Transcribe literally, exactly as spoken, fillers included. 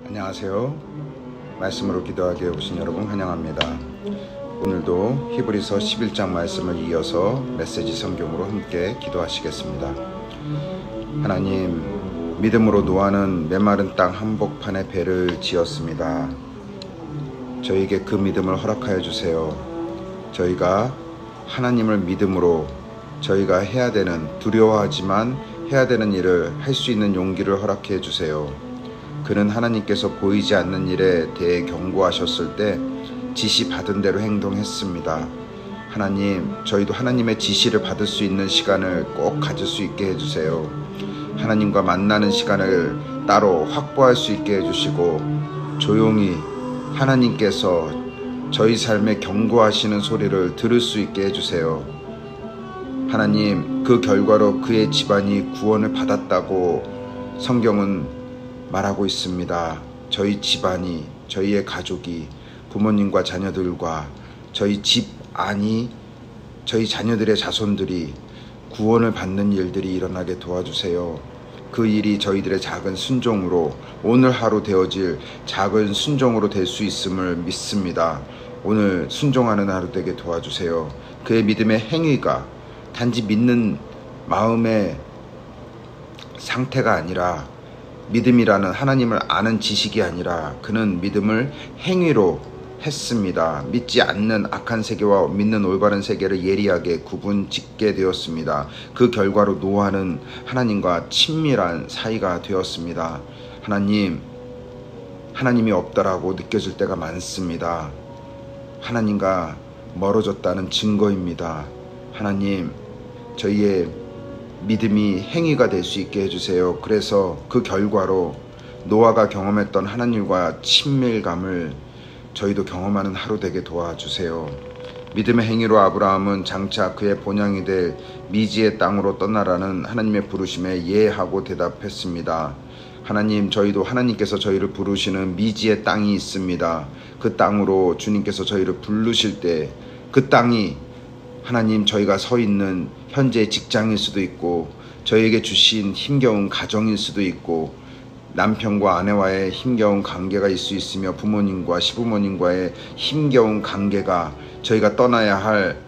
안녕하세요. 말씀으로 기도하게 오신 여러분 환영합니다. 오늘도 히브리서 십일 장 말씀을 이어서 메시지 성경으로 함께 기도하시겠습니다. 하나님, 믿음으로 노아는 메마른 땅 한복판에 배를 지었습니다. 저희에게 그 믿음을 허락하여 주세요. 저희가 하나님을 믿음으로 저희가 해야 되는, 두려워하지만 해야 되는 일을 할 수 있는 용기를 허락해 주세요. 그는 하나님께서 보이지 않는 일에 대해 경고하셨을 때 지시 받은 대로 행동했습니다. 하나님, 저희도 하나님의 지시를 받을 수 있는 시간을 꼭 가질 수 있게 해주세요. 하나님과 만나는 시간을 따로 확보할 수 있게 해주시고, 조용히 하나님께서 저희 삶에 경고하시는 소리를 들을 수 있게 해주세요. 하나님, 그 결과로 그의 집안이 구원을 받았다고 성경은 말하고 있습니다. 저희 집안이, 저희의 가족이, 부모님과 자녀들과 저희 집 안이, 저희 자녀들의 자손들이 구원을 받는 일들이 일어나게 도와주세요. 그 일이 저희들의 작은 순종으로, 오늘 하루 되어질 작은 순종으로 될 수 있음을 믿습니다. 오늘 순종하는 하루 되게 도와주세요. 그의 믿음의 행위가 단지 믿는 마음의 상태가 아니라, 믿음이라는 하나님을 아는 지식이 아니라 그는 믿음을 행위로 했습니다. 믿지 않는 악한 세계와 믿는 올바른 세계를 예리하게 구분 짓게 되었습니다. 그 결과로 노아는 하나님과 친밀한 사이가 되었습니다. 하나님, 하나님이 없다라고 느껴질 때가 많습니다. 하나님과 멀어졌다는 증거입니다. 하나님, 저희의 믿음이 행위가 될 수 있게 해주세요. 그래서 그 결과로 노아가 경험했던 하나님과 친밀감을 저희도 경험하는 하루 되게 도와주세요. 믿음의 행위로 아브라함은 장차 그의 본향이 될 미지의 땅으로 떠나라는 하나님의 부르심에 예하고 대답했습니다. 하나님, 저희도 하나님께서 저희를 부르시는 미지의 땅이 있습니다. 그 땅으로 주님께서 저희를 부르실 때 그 땅이 하나님, 저희가 서 있는 현재 직장일 수도 있고, 저희에게 주신 힘겨운 가정일 수도 있고, 남편과 아내와의 힘겨운 관계가 있을 수 있으며, 부모님과 시부모님과의 힘겨운 관계가 저희가 떠나야 할